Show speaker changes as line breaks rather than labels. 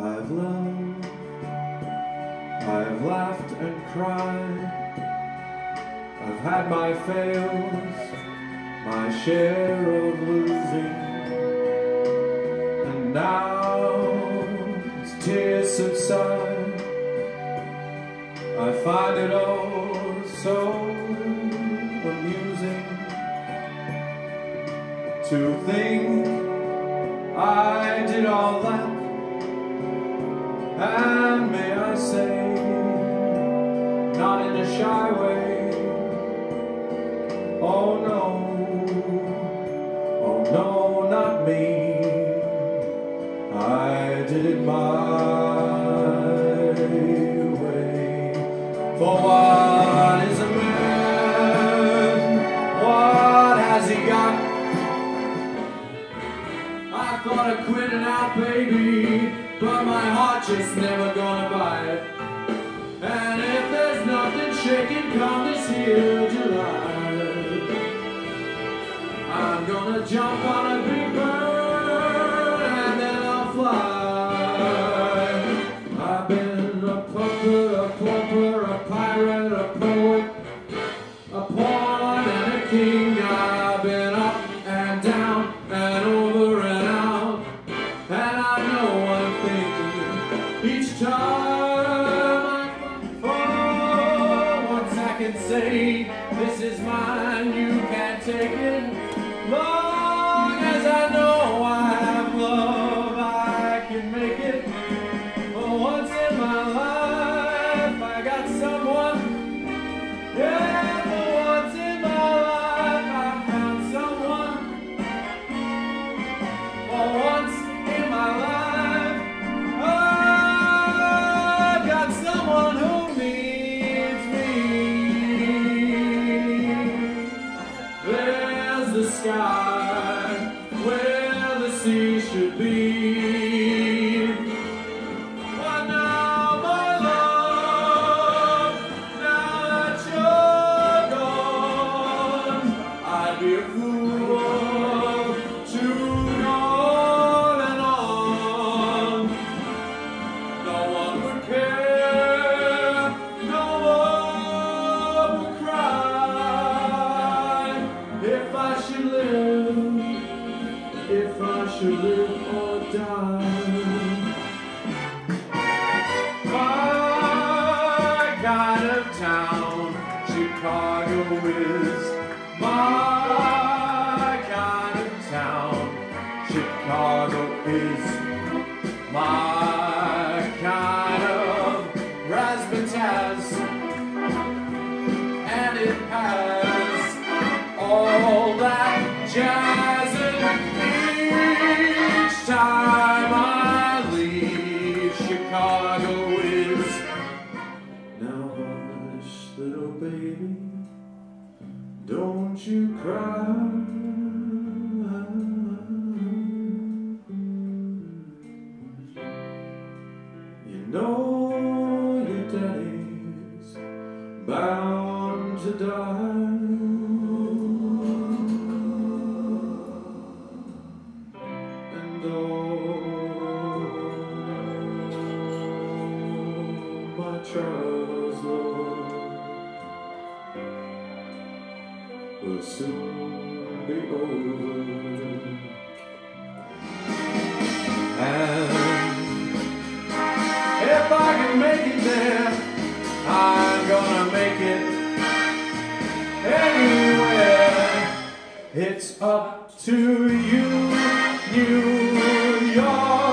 I've loved, I've laughed and cried, I've had my fails, my share of losing, and now as tears subside, I find it all so amusing to think I did all that. And may I say, not in a shy way, oh no, not me, I did it my way. For what is a man, what has he got? I thought of quitting out, baby, but my heart just never gonna buy it. And if there's nothing shaking come this here July, I'm gonna jump on a big bird and then I'll fly. I've been a pumper, a plumper, a pirate, a poet, a pawn and a king. I've been up and down and over and out, and I know one thing, each time once I can say, this is mine, you can't take it. Long as I know I have love, I can make it. For once in my life, I got someone. Yeah, for once in my life, I found someone. For once in my life, I've got someone who needs me. There's the sky where the sea should be. But now, my love, now that you're gone, I'd be a fool to go on and on. No one would care, no one would cry, if I should live, if I should live or die. My kind of town, Chicago is my kind of town. Chicago is my kind of razzmatazz, and it has all that jazz. And each time I leave, Chicago is. Now hush, little baby, don't you cry. You know your daddy's bound to die. And all my trials, Lord, will soon be over. And if I can make it there, I'm gonna make it anywhere. It's up to you, New York.